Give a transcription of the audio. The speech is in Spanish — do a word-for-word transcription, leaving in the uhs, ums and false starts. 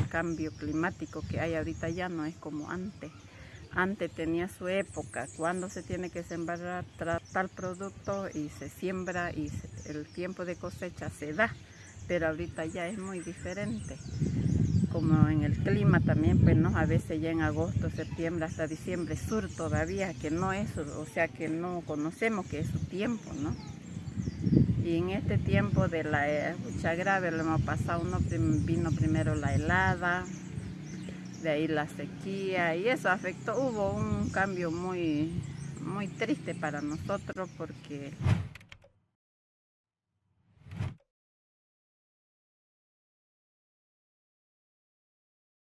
cambio climático que hay ahorita ya no es como antes. Antes tenía su época, cuando se tiene que sembrar tal producto y se siembra y el tiempo de cosecha se da, pero ahorita ya es muy diferente. Como en el clima también, pues no, a veces ya en agosto, septiembre, hasta diciembre, sur todavía, que no es, o sea que no conocemos que es su tiempo, ¿no? Y en este tiempo de la lucha grave lo hemos pasado, uno vino primero la helada, de ahí la sequía, y eso afectó, hubo un cambio muy, muy triste para nosotros porque